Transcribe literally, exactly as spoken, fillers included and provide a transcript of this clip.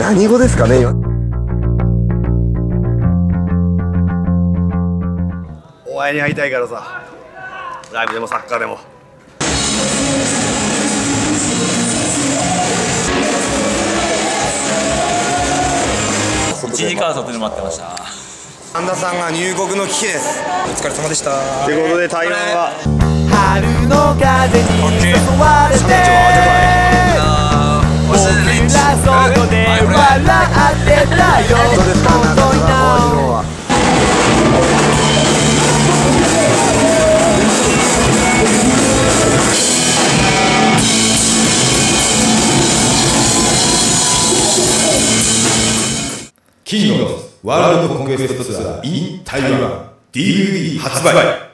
何語ですかね今。お前に会いたいからさ、ライブでもサッカーでも。 一時間外で待ってました。 神田さんが入国の危機です。 お疲れ様でした。 ということで台湾は春の風に誘われて僕ら外で笑ってたよ。本当になキングのワールドコンクエストツアー in 台湾 ディーブイディー 発売。